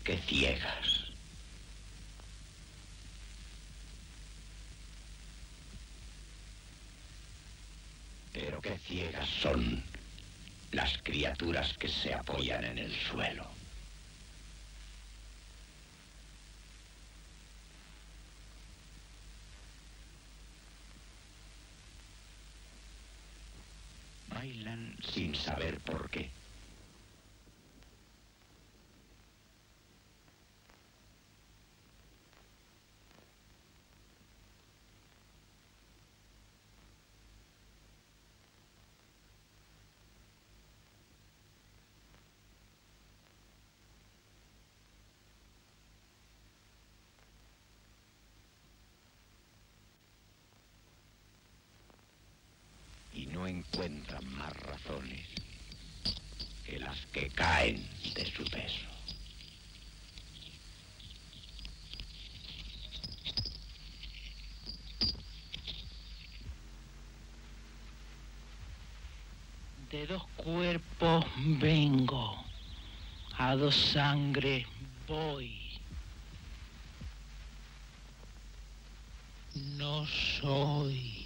qué ciegas. Pero qué ciegas son las criaturas que se apoyan en el suelo. Bailan sin saber por qué. Y no encuentran más razones que las que caen de su peso. De 2 cuerpos vengo, a 2 sangres voy. No soy.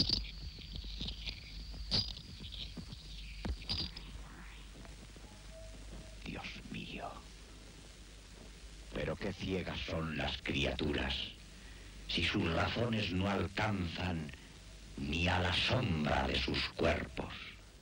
Dios mío. Pero qué ciegas son las criaturas, si sus razones no alcanzan ni a la sombra de sus cuerpos.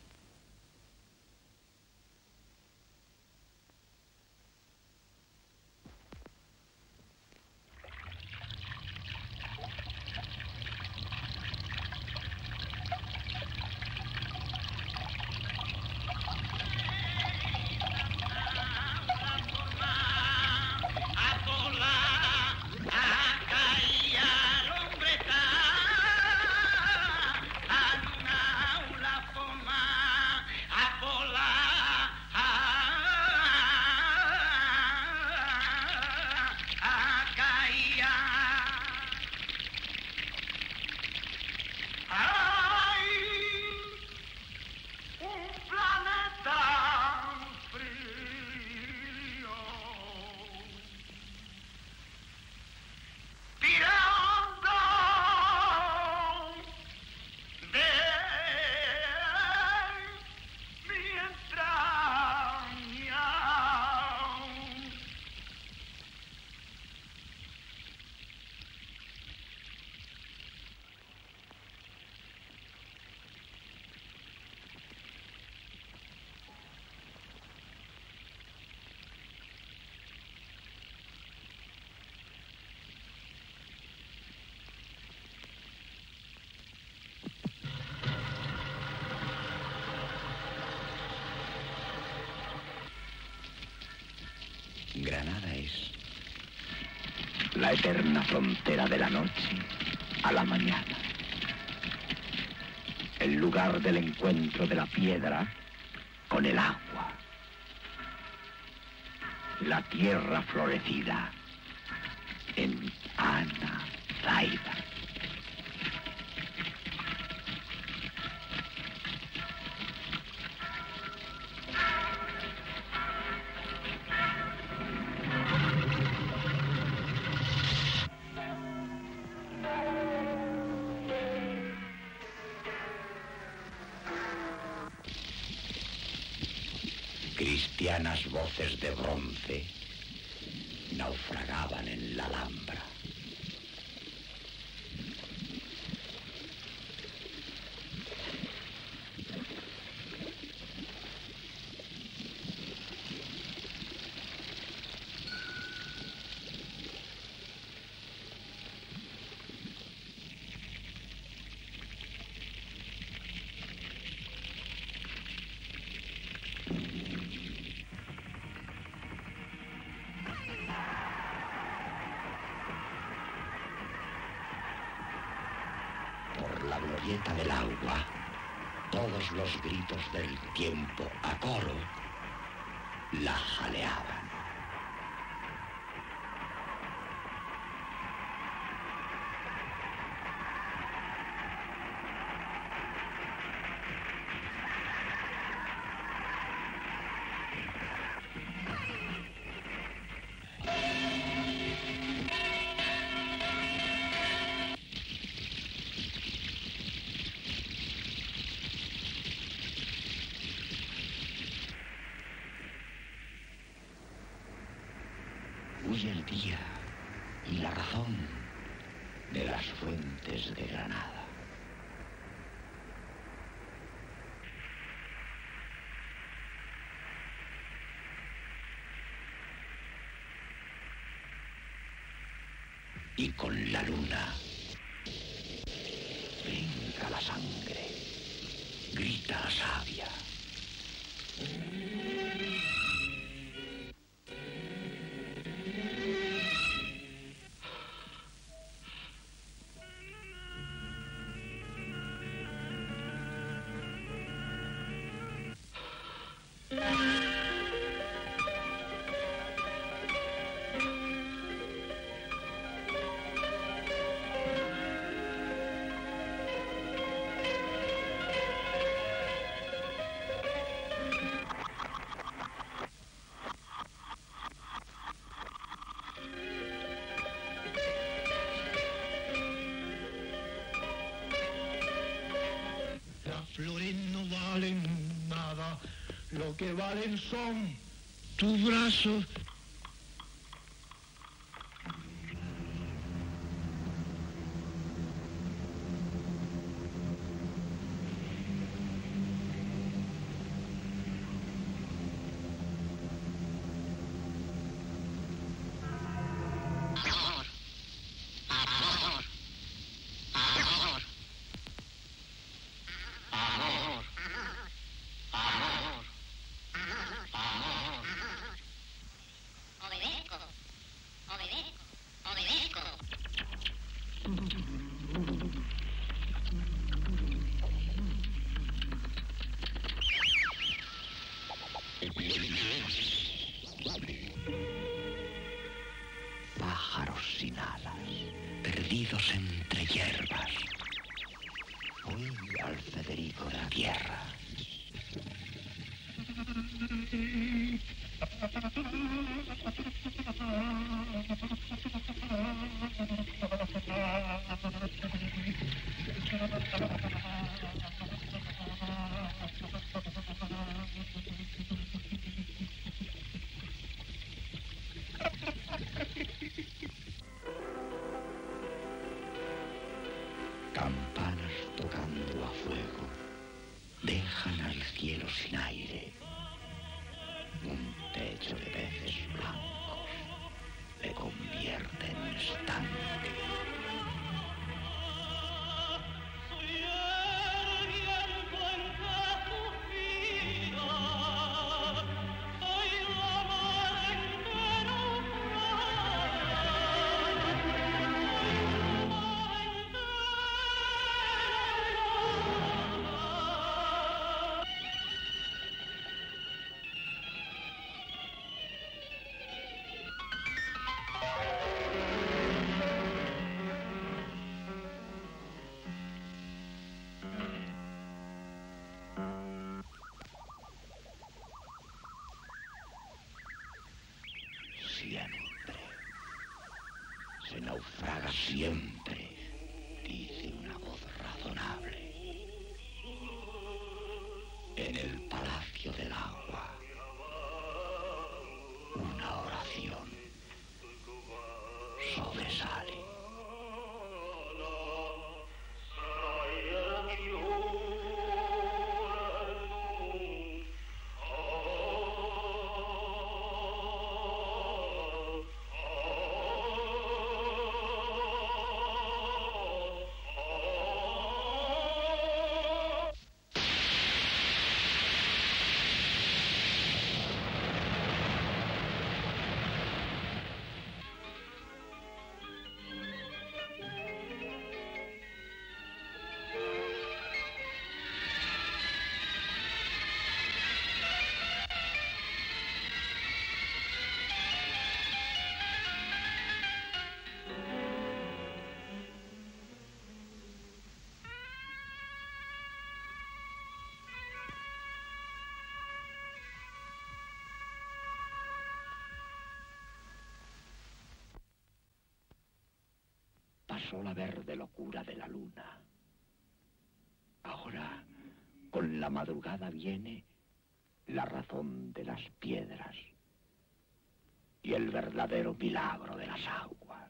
Granada es la eterna frontera de la noche a la mañana. El lugar del encuentro de la piedra con el agua. La tierra florecida en Ana Zaida. Cristianas voces de bronce naufragaban en la Alhambra. La glorieta del agua, todos los gritos del tiempo a coro la jaleaban. simpatía y la razón de las fuentes de Granada. Y con la luna brinca la sangre, grita la savia. Flores no valen nada, lo que valen son tus brazos. Pájaros sin alas, perdidos entre hierbas. Hoy al Federico de la tierra. Campanas tocando a fuego, dejan al cielo sin aire. Un techo de peces blancos le convierte en un estanque. Siempre. Se naufraga siempre, dice una voz razonable. En el palacio del agua, una oración sobresale. Pasó la verde locura de la luna. Ahora, con la madrugada viene la razón de las piedras. y el verdadero milagro de las aguas.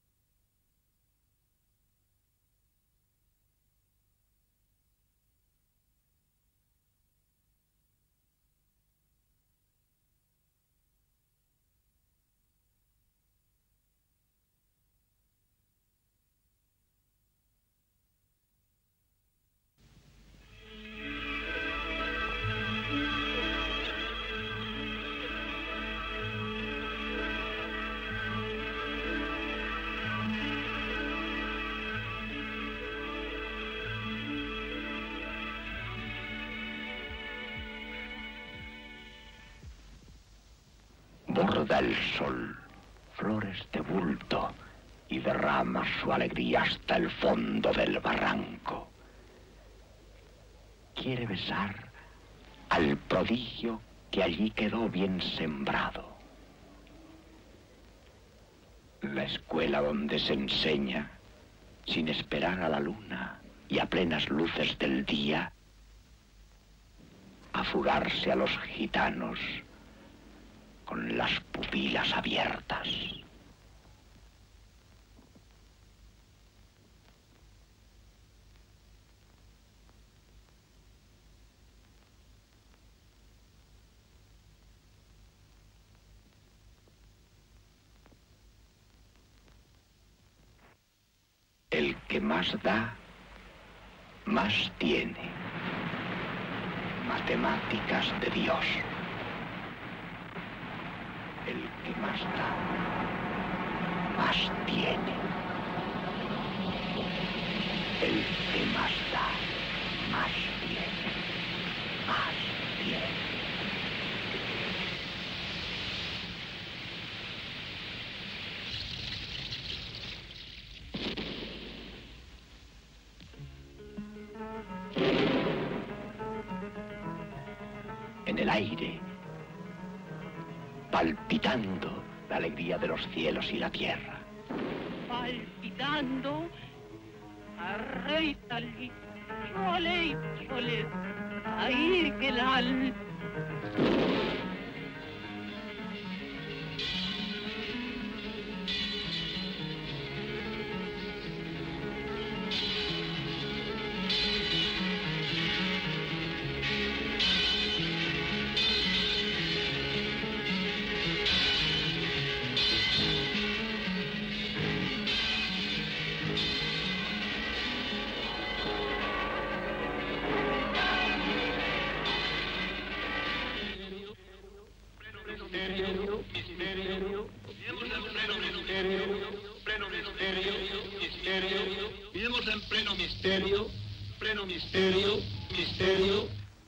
Borda el sol flores de bulto y derrama su alegría hasta el fondo del barranco. Quiere besar al prodigio que allí quedó bien sembrado. La escuela donde se enseña, sin esperar a la luna y a plenas luces del día, a fugarse a los gitanos con las pupilas abiertas. El que más da, más tiene. Matemáticas de Dios. El que más da, más tiene. El que más da, más tiene. Más tiene. En el aire, palpitando la alegría de los cielos y la tierra. Palpitando, arreitali, chole, ahí que el Vivimos en pleno misterio, misterio.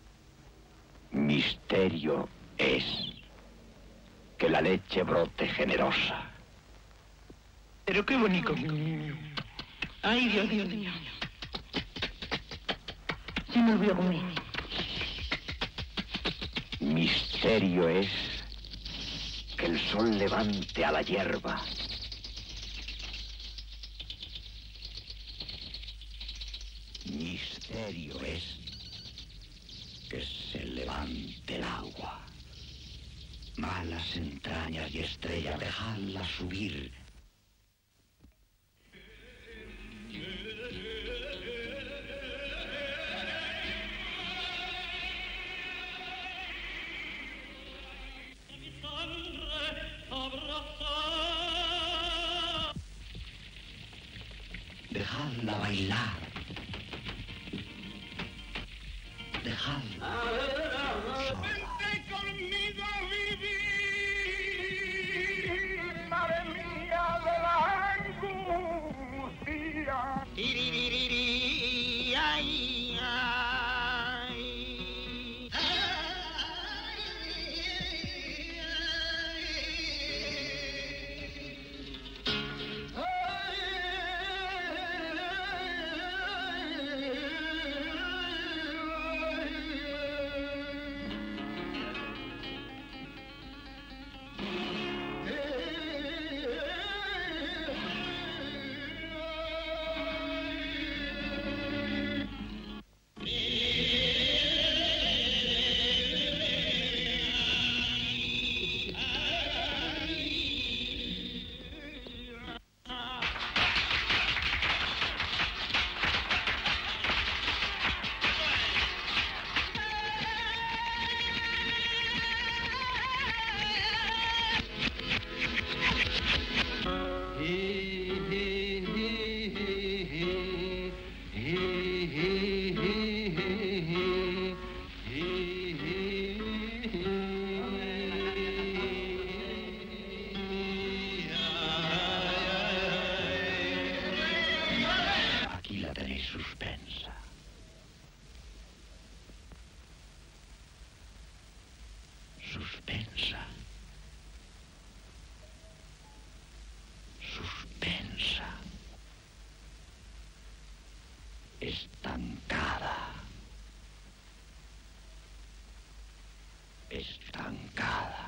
Misterio es que la leche brote generosa. Pero qué bonito. Ay, Dios mío. Se me olvidó comer. Misterio es que el sol levante a la hierba. Misterio es que se levante el agua. Malas entrañas y estrellas, dejadlas subir. Dejadla bailar. Dejadla sola. Vente conmigo a vivir, madre mía de la angustia. Tiriririrí, ay, ay. tenéis suspensa. Suspensa. Suspensa. Estancada. Estancada.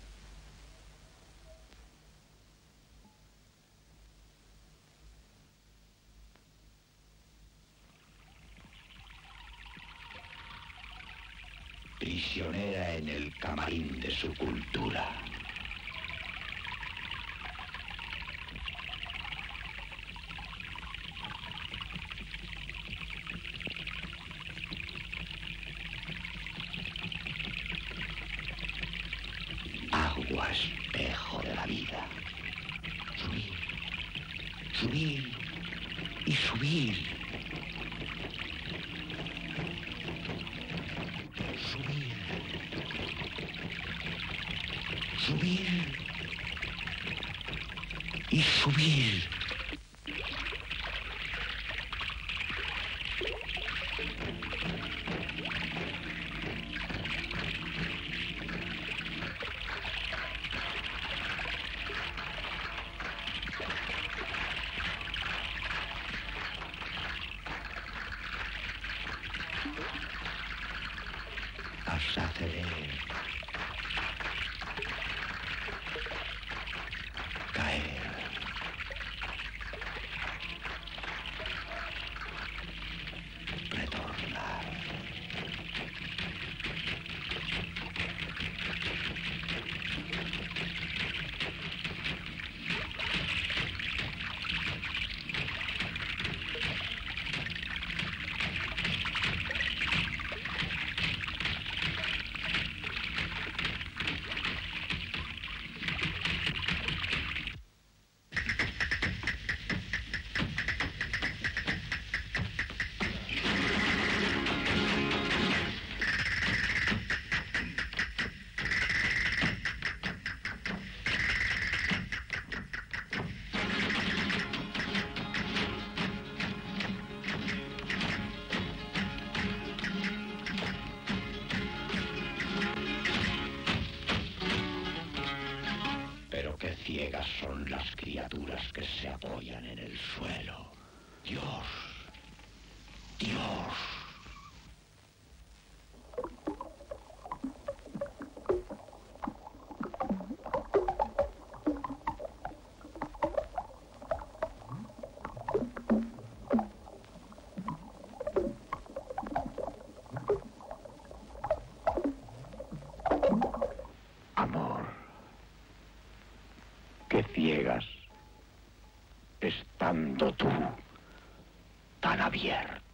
Prisionera en el camarín de su cultura. Agua espejo de la vida. Subir, subir y subir. Subir y subir. Hasta ceder. Caer. Retornar. Qué ciegas son las criaturas que se apoyan en el suelo. Dios, Dios. Qué ciegas, estando tú tan abierto.